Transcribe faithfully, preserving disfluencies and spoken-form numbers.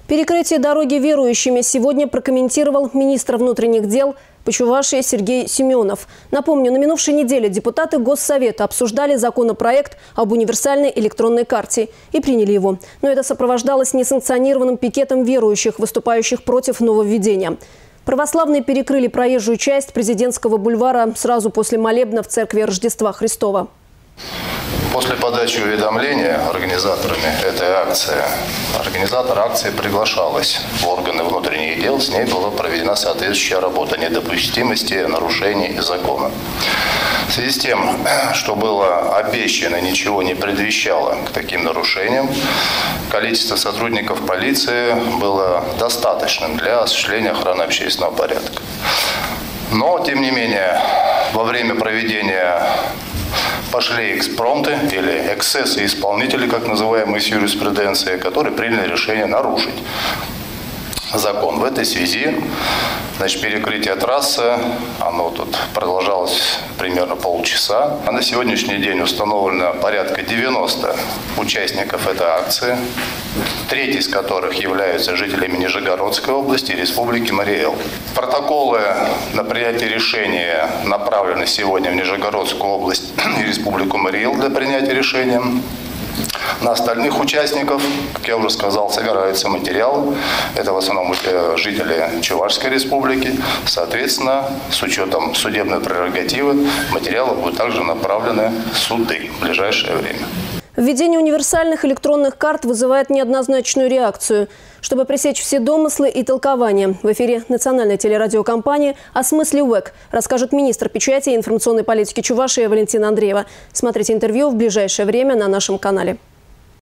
Перекрытие дороги верующими сегодня прокомментировал министр внутренних дел по Чувашии Сергей Семенов. Напомню, на минувшей неделе депутаты Госсовета обсуждали законопроект об универсальной электронной карте и приняли его. Но это сопровождалось несанкционированным пикетом верующих, выступающих против нововведения. Православные перекрыли проезжую часть Президентского бульвара сразу после молебна в церкви Рождества Христова. После подачи уведомления организаторами этой акции, организатор акции приглашалась в органы внутренних дел, с ней была проведена соответствующая работа недопустимости нарушений закона. В связи с тем, что было обещано, ничего не предвещало к таким нарушениям, количество сотрудников полиции было достаточным для осуществления охраны общественного порядка. Но, тем не менее, во время проведения пошли экспромты или эксцессы исполнителей, как называемые с юриспруденцией, которые приняли решение нарушить закон. В этой связи, значит, перекрытие трассы, оно тут продолжалось примерно полчаса. А на сегодняшний день установлено порядка девяноста участников этой акции, треть из которых являются жителями Нижегородской области и Республики Марий Эл. Протоколы на принятие решения направлены сегодня в Нижегородскую область и Республику Марий Эл для принятия решения. На остальных участников, как я уже сказал, собираются материалы. Это в основном жители Чувашской республики. Соответственно, с учетом судебной прерогативы, материалы будут также направлены в суды в ближайшее время. Введение универсальных электронных карт вызывает неоднозначную реакцию. Чтобы пресечь все домыслы и толкования, в эфире национальной телерадиокомпании о смысле УЭК расскажет министр печати и информационной политики Чувашии Валентина Андреева. Смотрите интервью в ближайшее время на нашем канале.